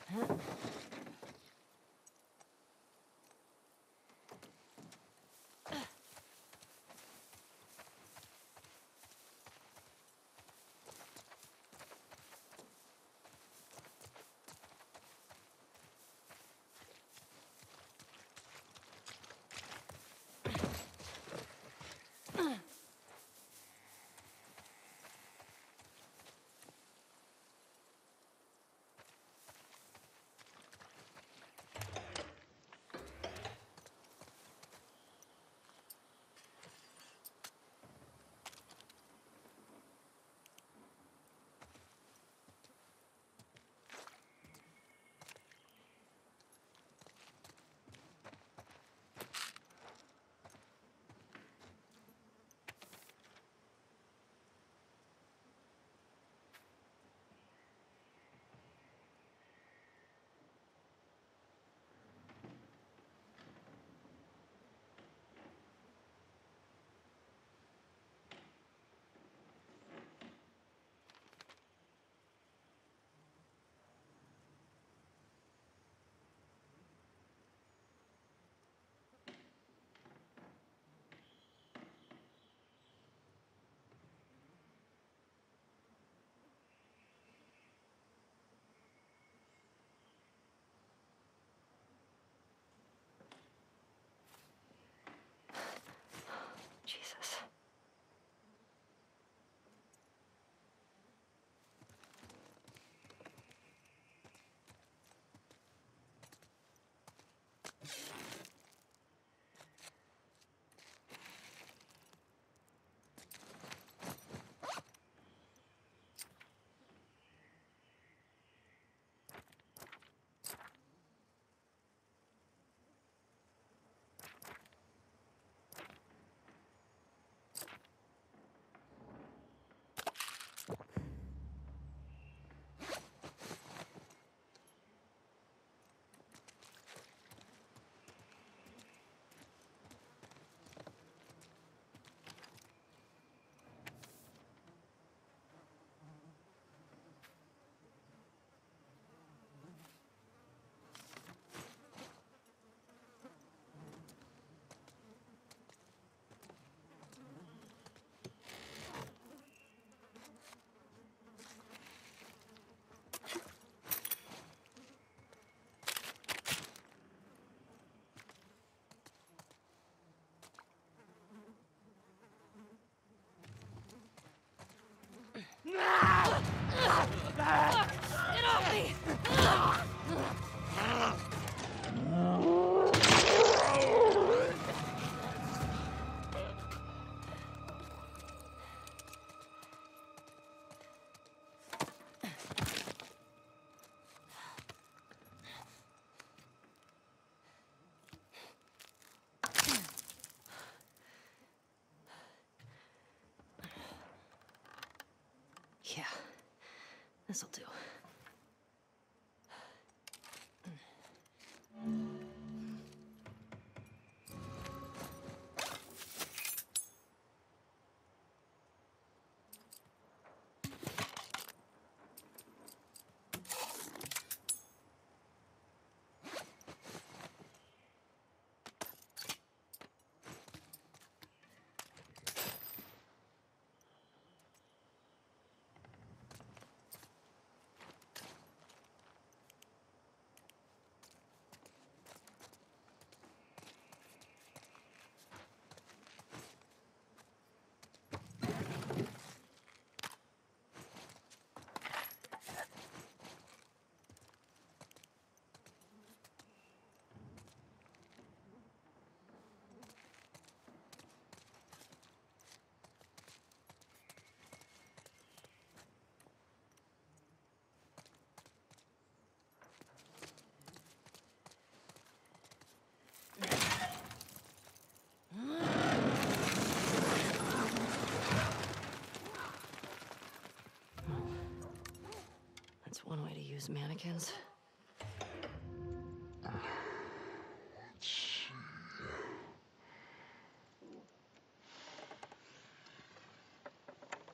Jesus. Get off me! Yeah, this'll do. That's one way to use mannequins.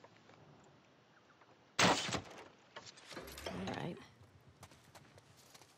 All right.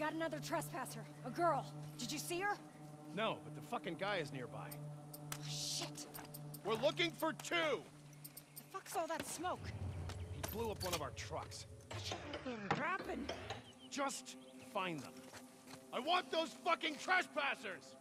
got another trespasser. A girl. Did you see her? No, but the fucking guy is nearby. Oh, shit. We're looking for two! The fuck's all that smoke? He blew up one of our trucks. That shit never happened. Just find them. I want those fucking trespassers!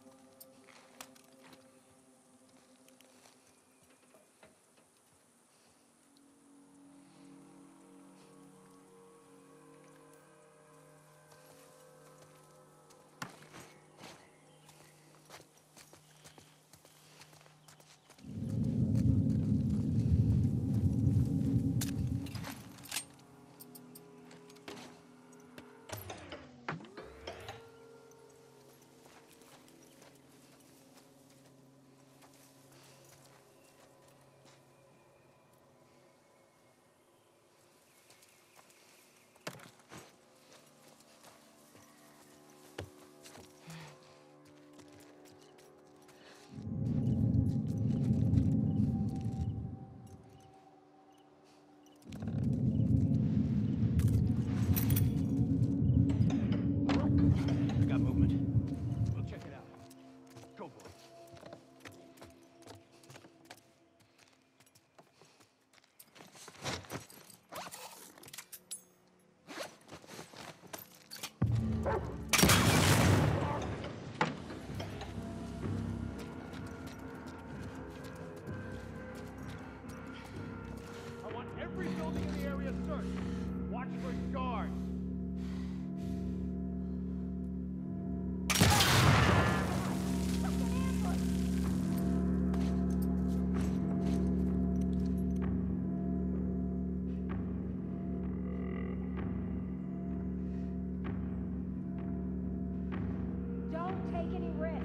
Every building in the area searched. Watch for guards. Don't take any risks.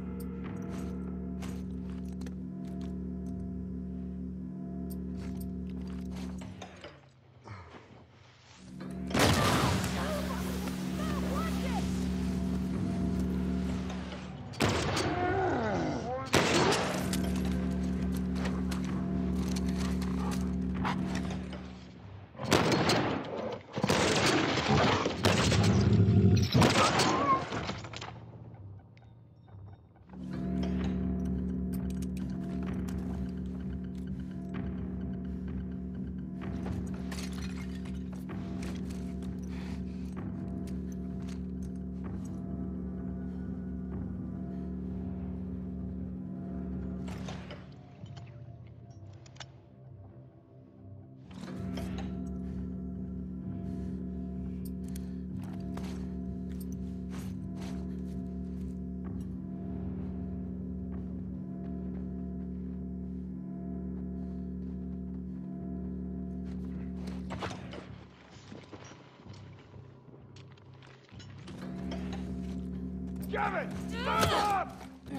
Kevin! Move up!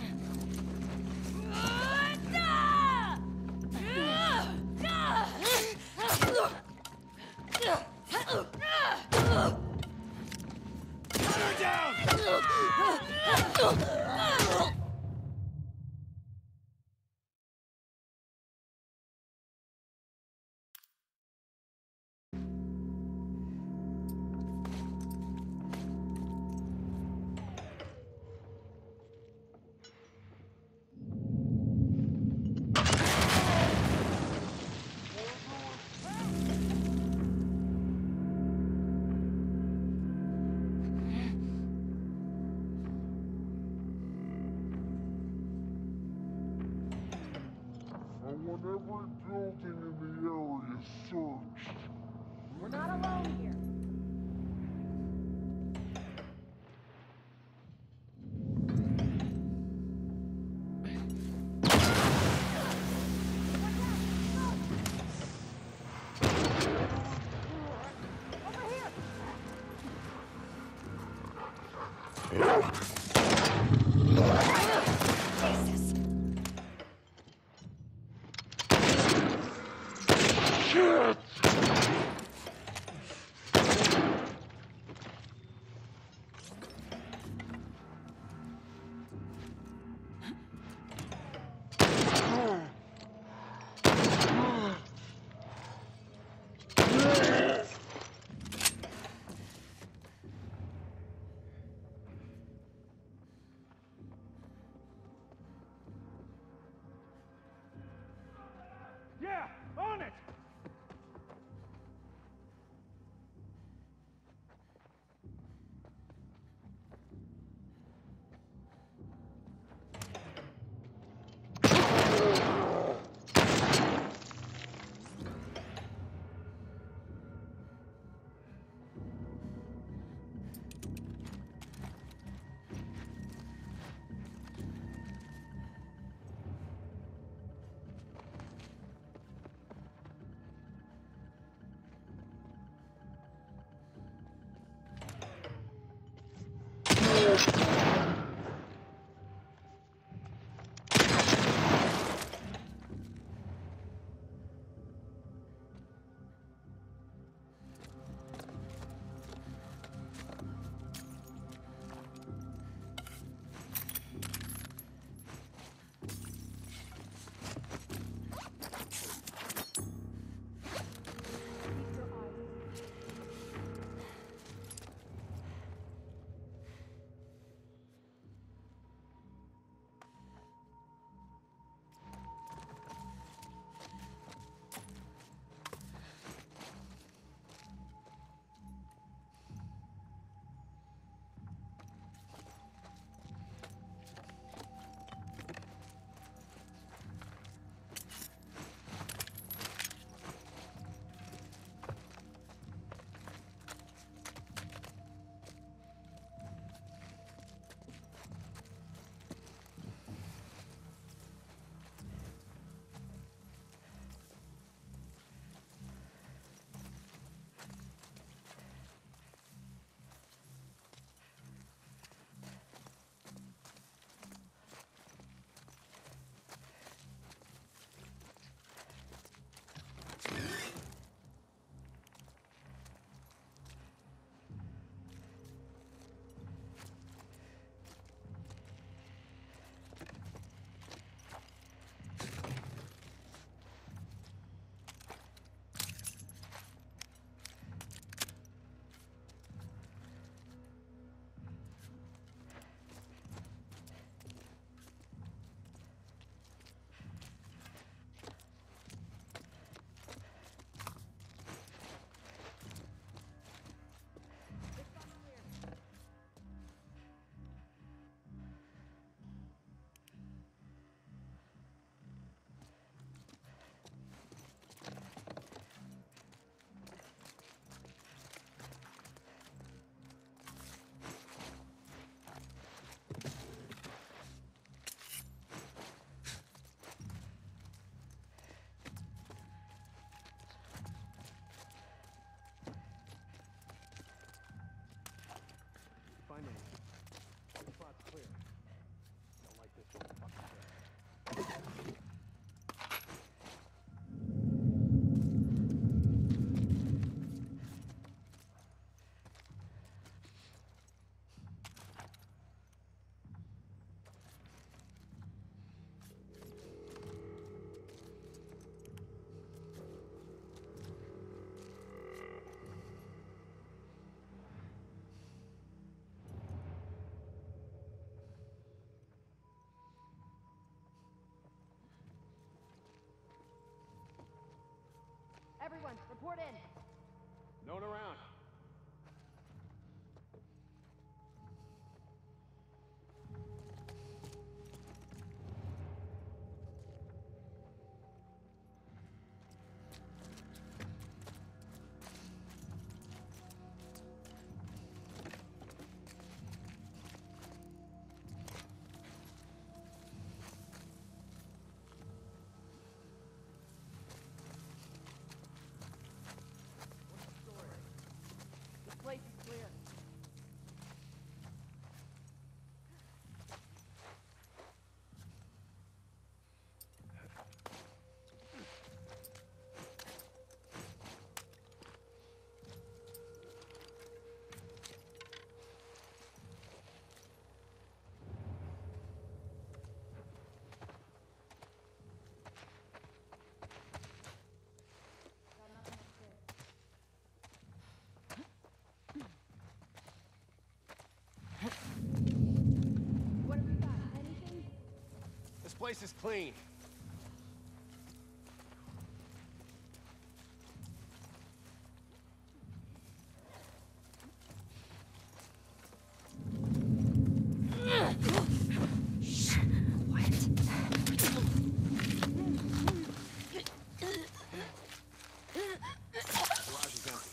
Put her down! I want every building in the area searched. We're not alone here. Everyone, report in. No one around. This place is clear. What have we got? Anything? This place is clean. Garage is empty.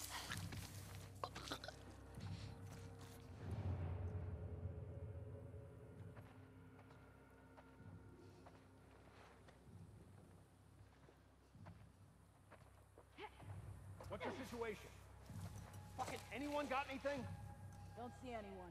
What's the situation? Fucking anyone got anything? Don't see anyone.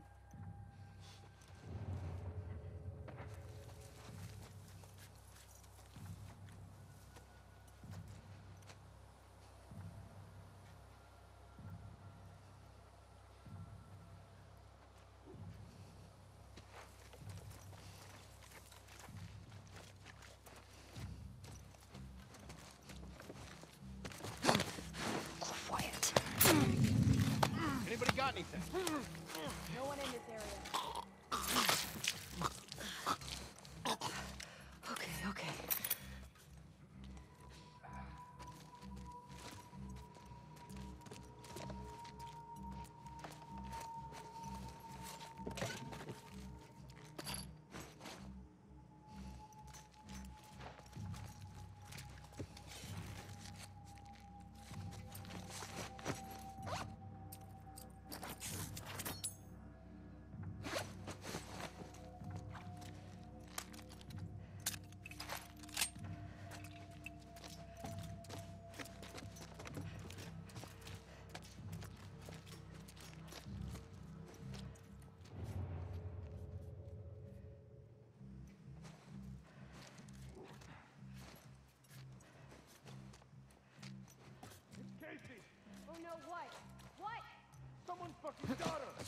Quiet. Anybody got anything? No one in this area. Okay, okay. Casey! Oh no, what? What? Someone fucking got her!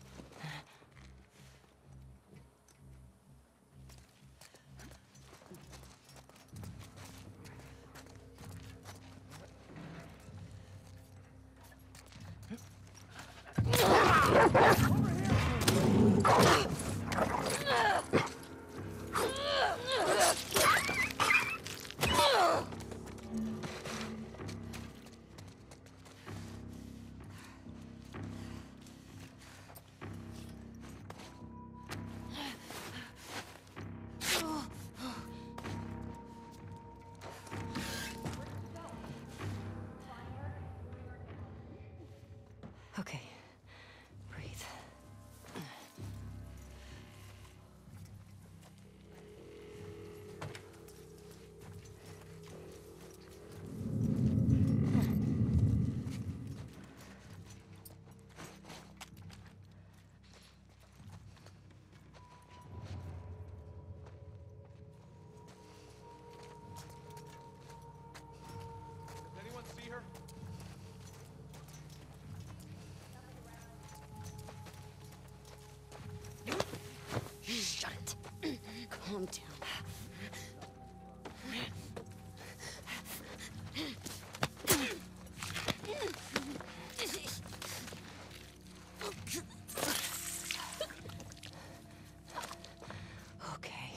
Okay. Breathe. Does anyone see her? Shut it. Calm down. Okay.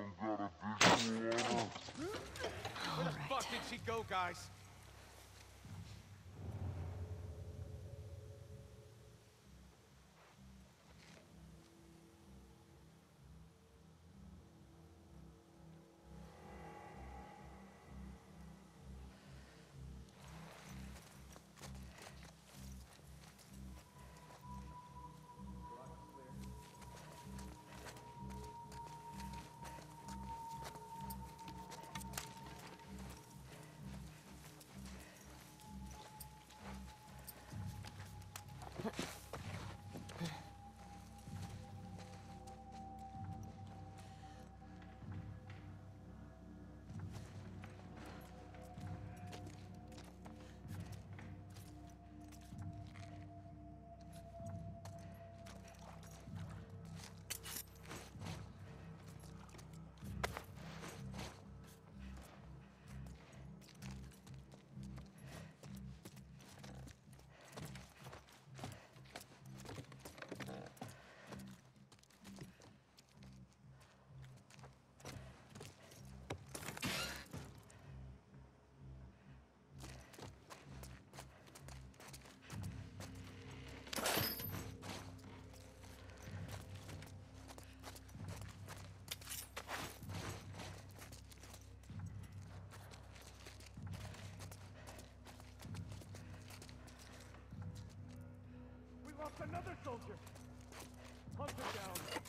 got a visual on her? Where the fuck did she go, guys? We lost another soldier. Hunt him down.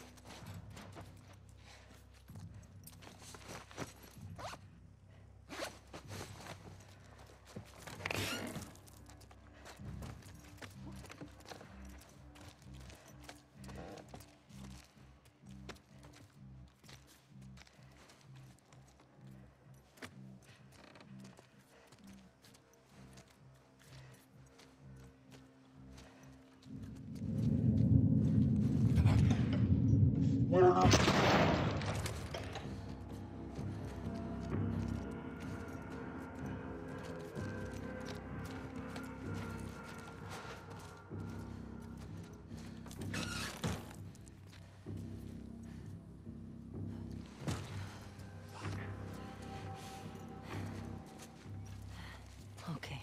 Okay.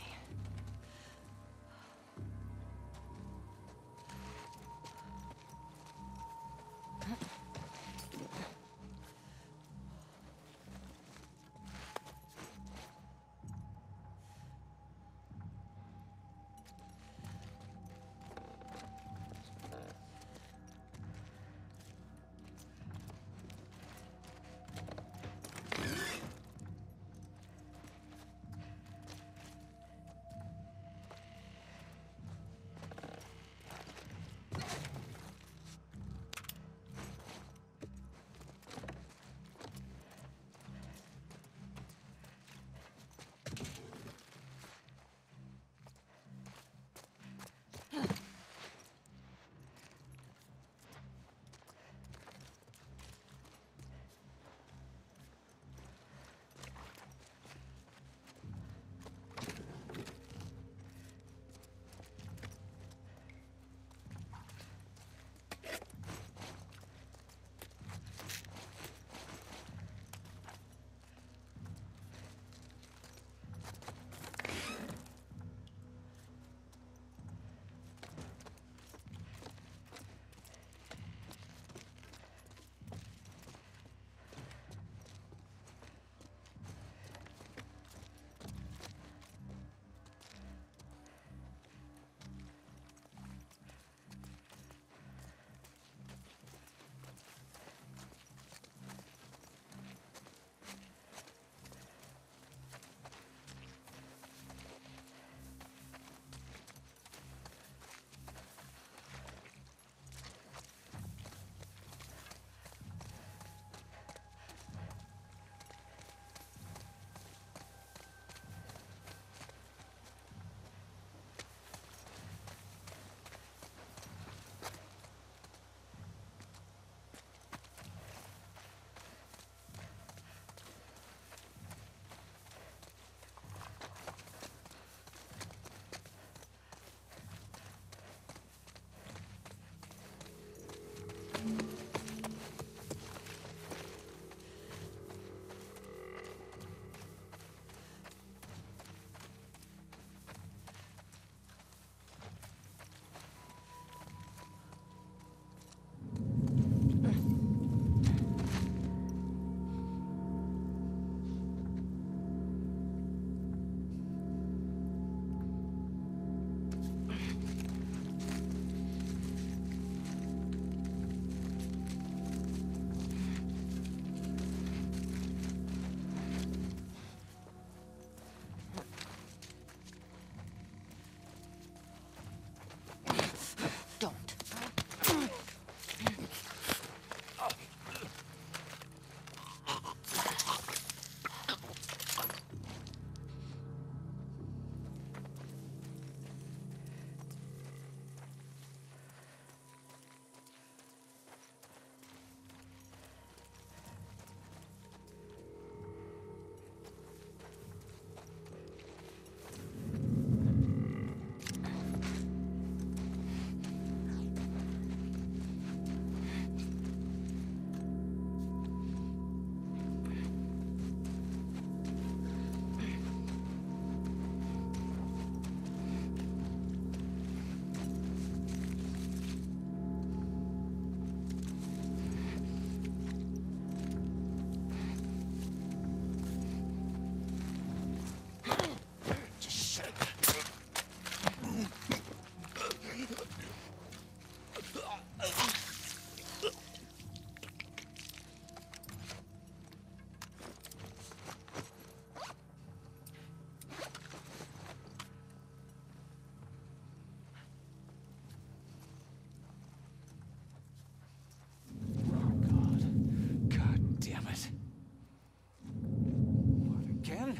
it. What, again?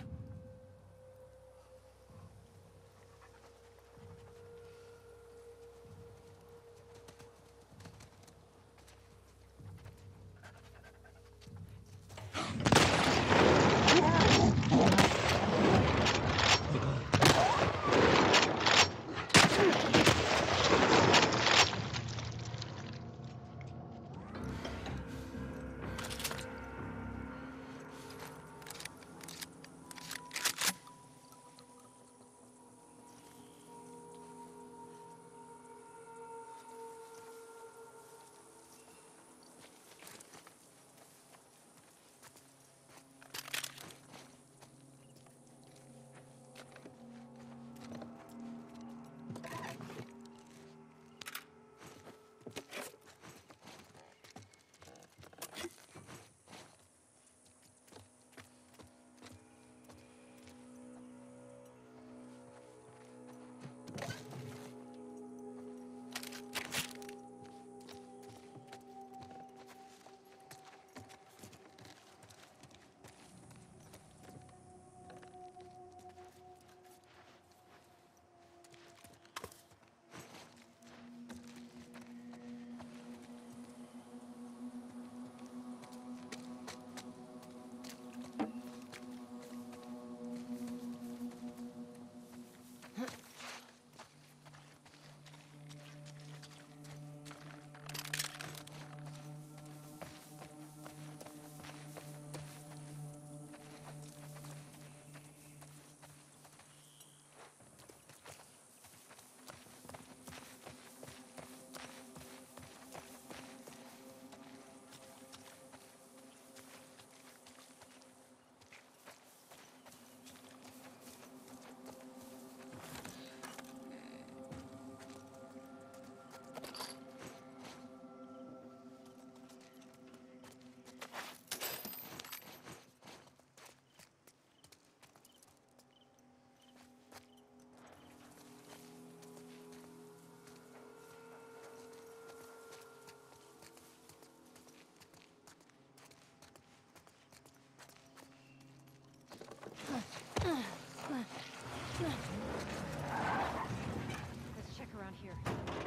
Let's check around here.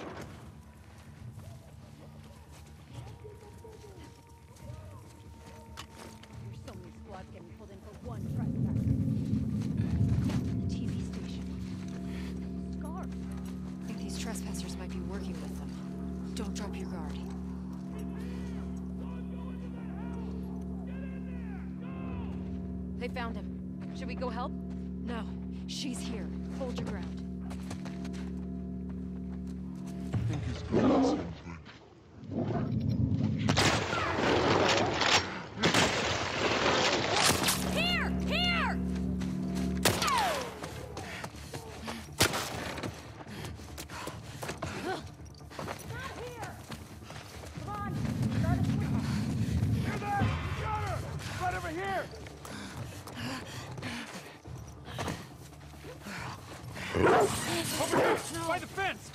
There's so many squads getting pulled in for one trespasser. The TV station. Scarf. I think these trespassers might be working with them. Don't drop your guard. They found him. Should we go help? No. She's here. Hold your ground. I think he's got something. Here! Here! Come on. Start a switch. Hear that? You got her! Right over here! Over here! By the fence!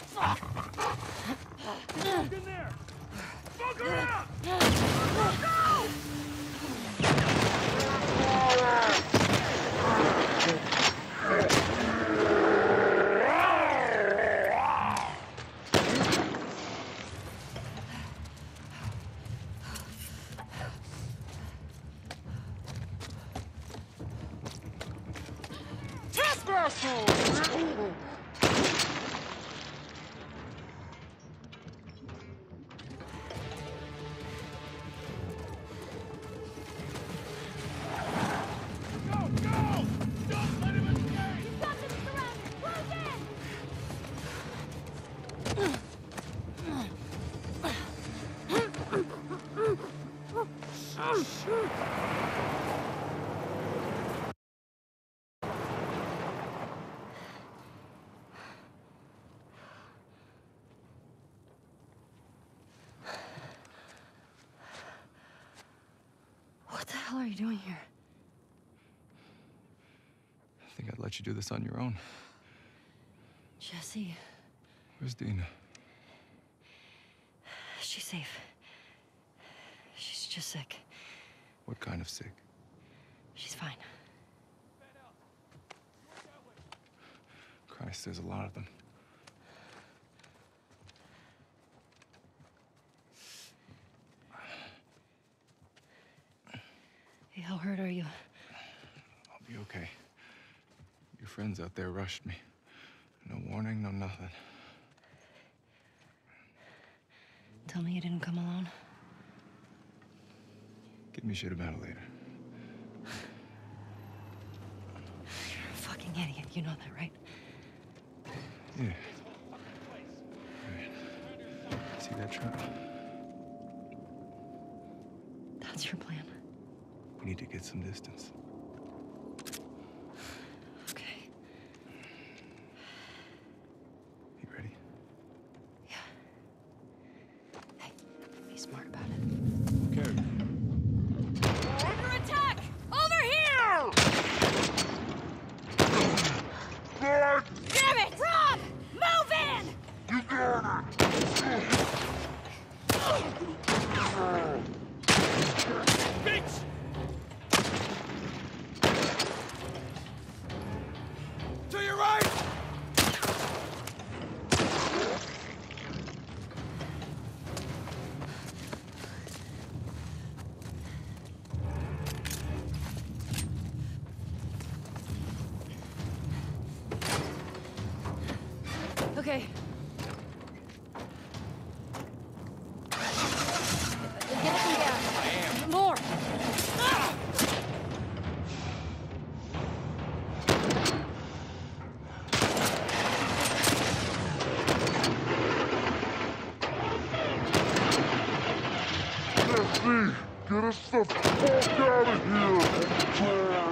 Smoke in there! Smoke her out! Go! Go! Go! Don't let him escape! You've got them surrounded. Close in. What the hell are you doing here? I think I'd let you do this on your own. Jesse, Where's Dina? she's safe. She's just sick. What kind of sick? She's fine. Christ, there's a lot of them. Hey, how hurt are you? I'll be okay. Your friends out there rushed me. No warning, no nothing. Tell me you didn't come alone. Give me shit about it later. You're a fucking idiot. You know that, right? Yeah. Right. See that truck? That's your plan. We need to get some distance. Okay. You ready? Yeah. Hey, be smart about it. Okay. Under attack! Over here! Damn it! Rob! Move in! You got it! Bitch! To your right! Okay. Get some gas. More! Jesse, get us the fuck out of here!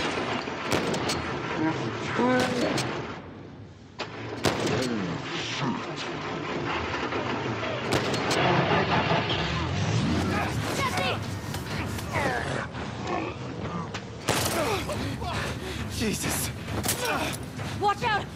Let's go! Jesse! Jesus! Watch out!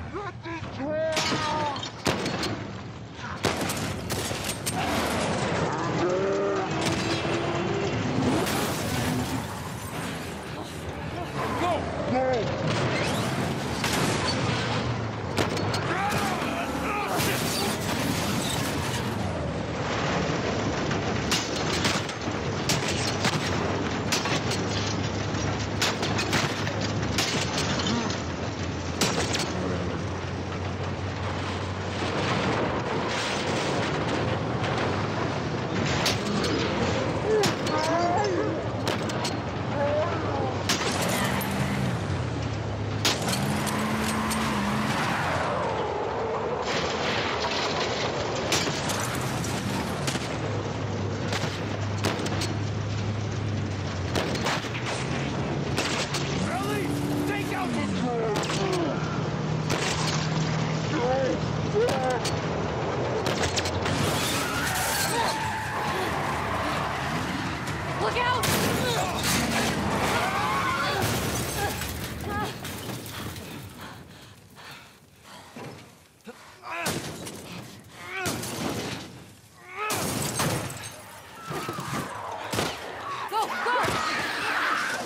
Ellie! Take out this... Look out! Go, go!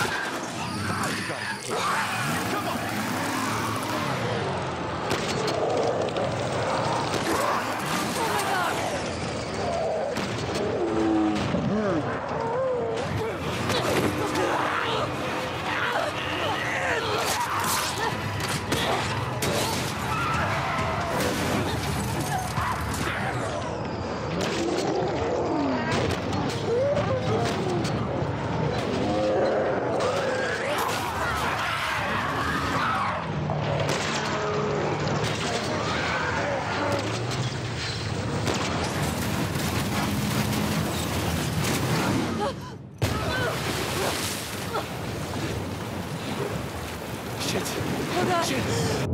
Oh my God! Shit! Oh God! Shit!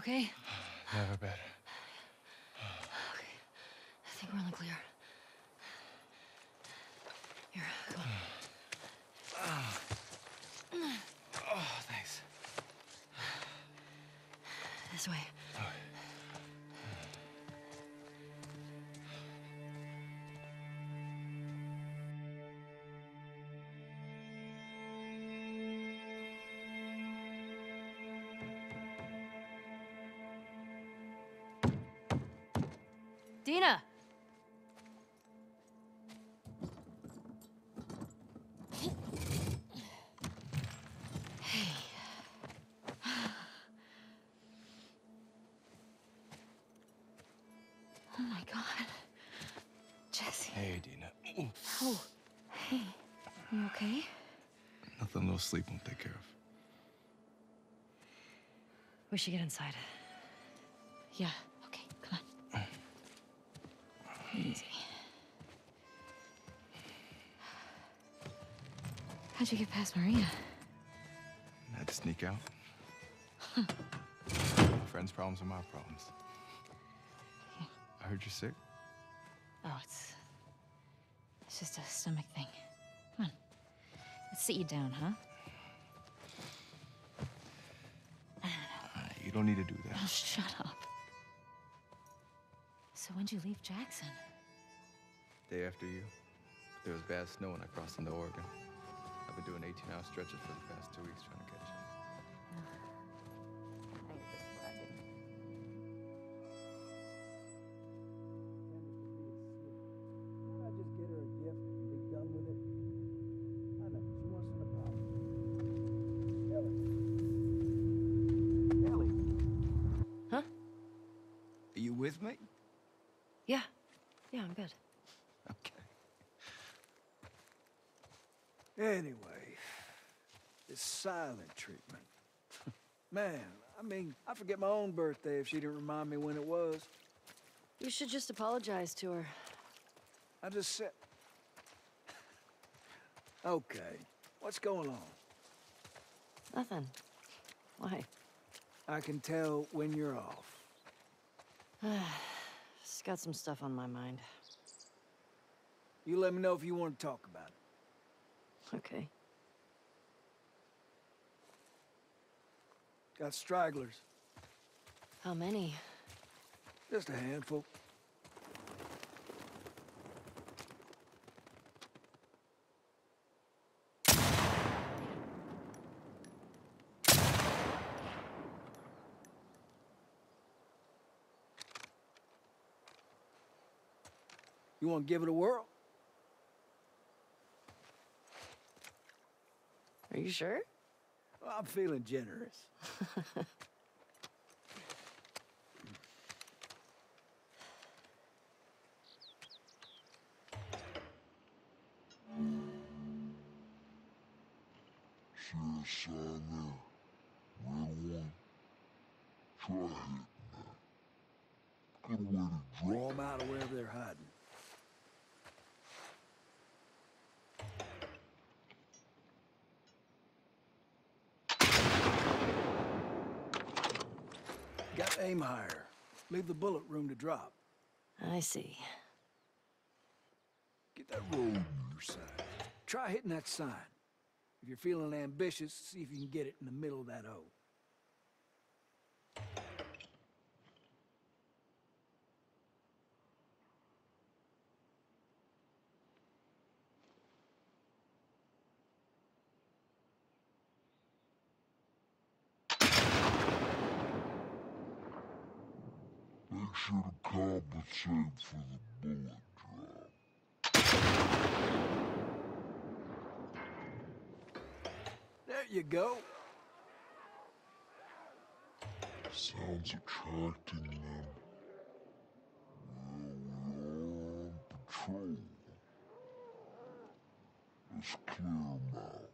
okay? Never better. Okay. I think we're on the clear. Here, come on. Oh, thanks. This way. Dina! Hey. Oh my God. Jesse. Hey, Dina. Ooh. Oh, hey. You okay? Nothing no sleep won't take care of. We should get inside. Yeah, okay, come on. Easy. How'd you get past Maria? I had to sneak out. Friends' problems are my problems. I heard you're sick. Oh, it's just a stomach thing. Come on. Let's sit you down, huh? You don't need to do that. Oh, shut up. So when'd you leave Jackson? Day after you, there was bad snow when I crossed into Oregon. I've been doing 18-hour stretches for the past 2 weeks trying to catch up. Why not just get her a gift and be done with it? I know, she wants an apology. Ellie. Huh? Are you with me? Yeah. Yeah, I'm good. Okay. Anyway, this silent treatment. Man, I mean, I forget my own birthday if she didn't remind me when it was. You should just apologize to her. I just said... Okay, what's going on? Nothing. Why? I can tell when you're off. Just got some stuff on my mind. You let me know if you want to talk about it. Okay. Got stragglers. How many? Just a handful. You want to give it a whirl? Are you sure? Well, I'm feeling generous. See a sign there? Red one? Try hitting that. Good way to Draw draw. them out of wherever they're hiding. Got to aim higher. Leave the bullet room to drop. I see. Get that road on your side. Try hitting that sign. If you're feeling ambitious, see if you can get it in the middle of that O. Make sure to compensate for the bullet drop. There you go. Sounds attracting them. Well, we are on patrol. Let's clear them out.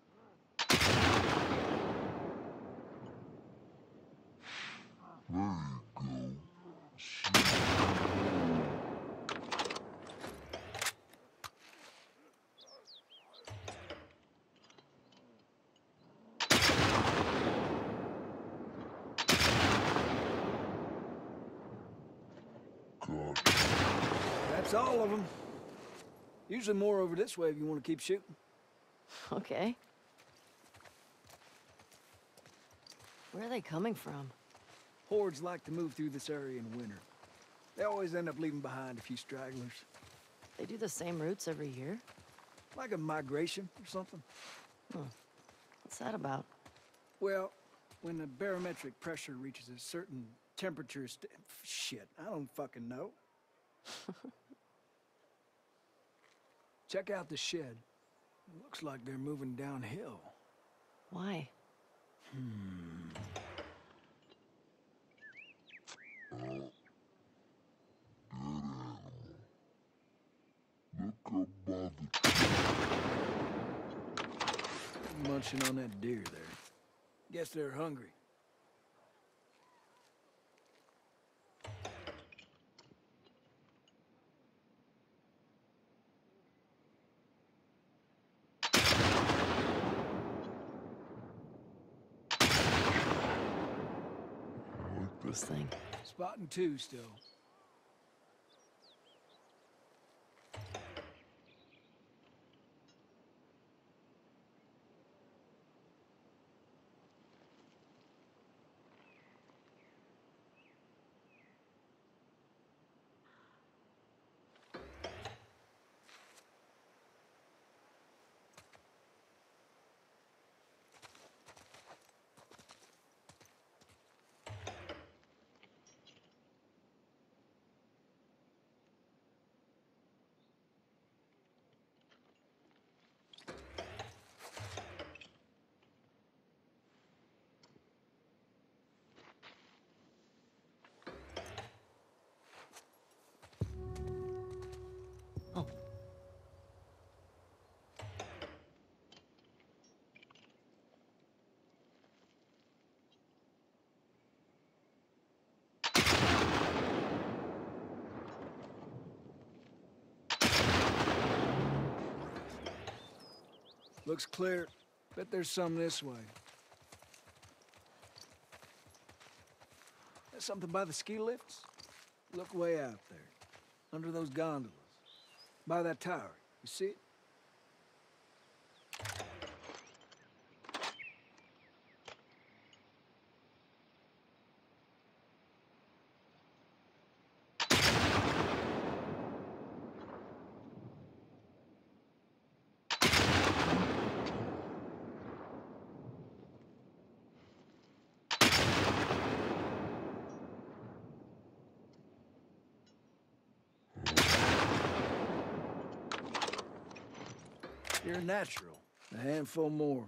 There you go. That's all of them. Usually more over this way if you want to keep shooting. Okay. Where are they coming from? Hordes like to move through this area in winter. They always end up leaving behind a few stragglers. They do the same routes every year? Like a migration or something. What's that about? Well, when the barometric pressure reaches a certain temperature... Shit, I don't fucking know. Check out the shed. It looks like they're moving downhill. Why? Look up by the Munching on that deer there. Guess they're hungry. This thing. Spotting two still. Oh. Looks clear. Bet there's some this way. There's something by the ski lifts? Look way out there. Under those gondolas. By that tower. You see it? You're a natural. A handful more.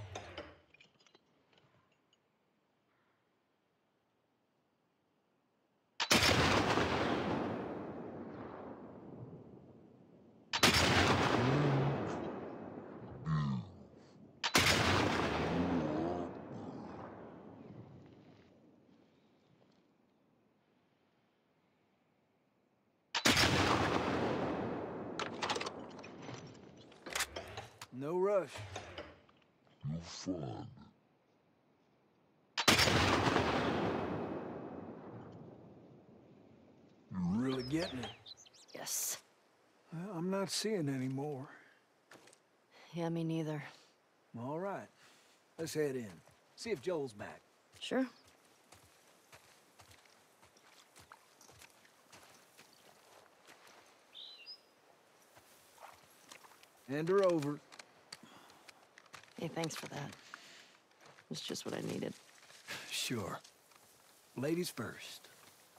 No rush. you'll find it. You're really getting it. Yes. Well, I'm not seeing any more. Yeah, me neither. All right. Let's head in. See if Joel's back. Sure. Hand her over. Hey, thanks for that. It's just what I needed. Sure. Ladies first.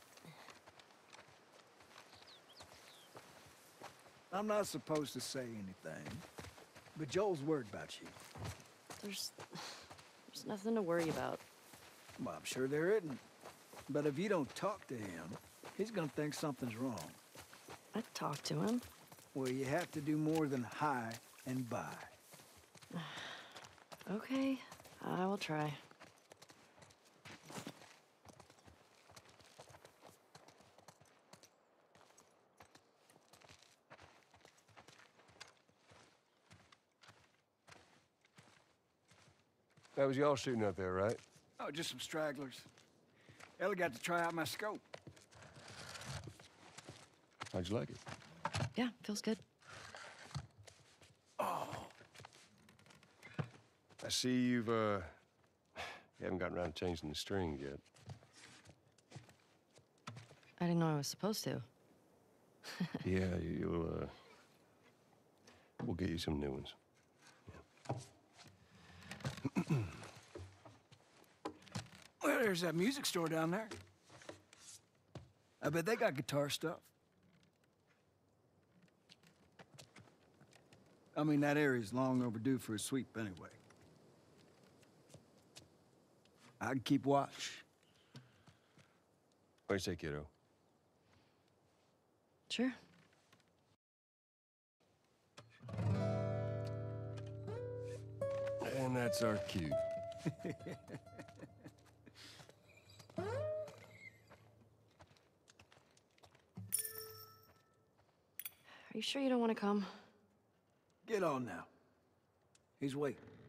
I'm not supposed to say anything, but Joel's worried about you. There's nothing to worry about. Well, I'm sure there isn't. But if you don't talk to him, he's gonna think something's wrong. I talked to him. Well, you have to do more than hi and bye. Okay, I will try. That was y'all shooting up there, right? Oh, just some stragglers. Ellie got to try out my scope. How'd you like it? Yeah, feels good. I see you haven't gotten around to changing the strings yet. I didn't know I was supposed to. Yeah, we'll get you some new ones. Well, there's that music store down there. I bet they got guitar stuff. I mean, that area's long overdue for a sweep anyway. I can keep watch. What do you say, kiddo? Sure. And that's our cue. Are you sure you don't want to come? Get on now. He's waiting.